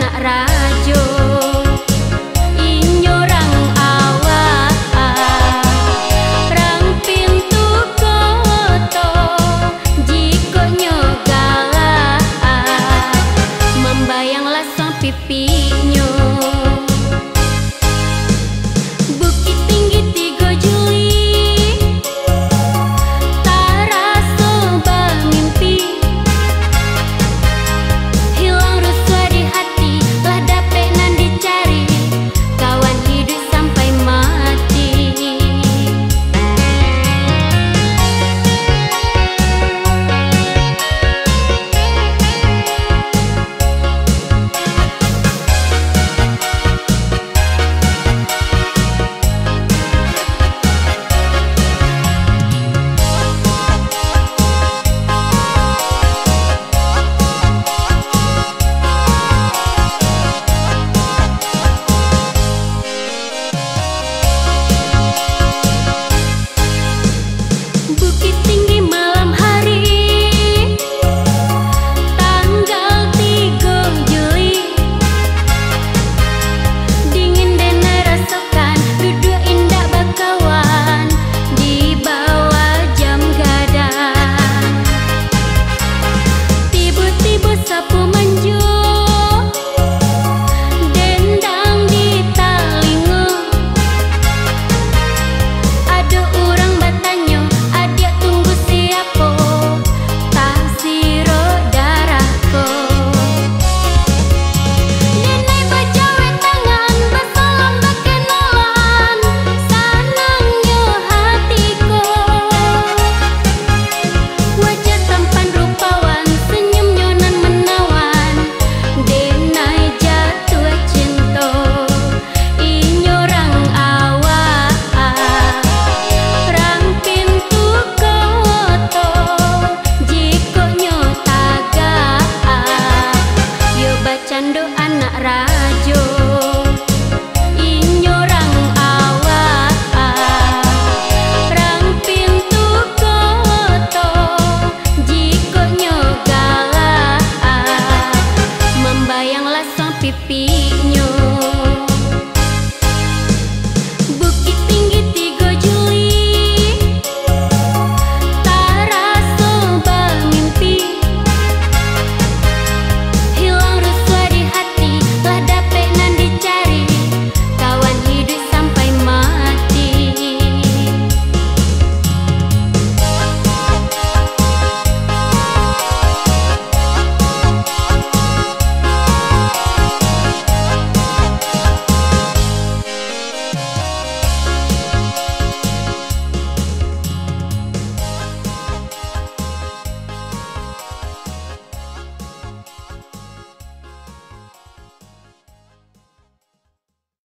anak rajo. Inyorang awak rang pintu koto jikonyo galak membayang lasong pipinya. Bukit tinggi 3 Juli terasa bermimpi, hilang rasa di hati lah dapet nan dicari kawan hidup sampai mati. Bukit tinggi malam hari tanggal 3 Juli, dingin dan rasakan duduk indah berkawan di bawah jam gadang. Tiba-tiba sapu menjuk dendang di telinga, ada orang bertanya, adik tunggu siapa? Tak siro darahku. Nenek berjawab tangan bersalam berkenalan, senangnya hatiku. Wajah tampan rupawan, senyumnya nan menawan, denai jatuh cinta. Inyorang awak rang pintu koto jikonyo tagak yo bacando anak rajo. Inyorang awak rang pintu koto jikonyo galak membayang lasong pipi.